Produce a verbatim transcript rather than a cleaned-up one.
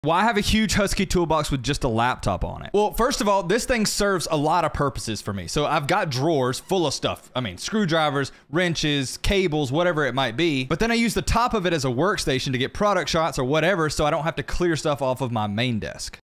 Why have a huge Husky toolbox with just a laptop on it? Well, first of all, this thing serves a lot of purposes for me. So I've got drawers full of stuff. I mean, screwdrivers, wrenches, cables, whatever it might be. But then I use the top of it as a workstation to get product shots or whatever, so I don't have to clear stuff off of my main desk.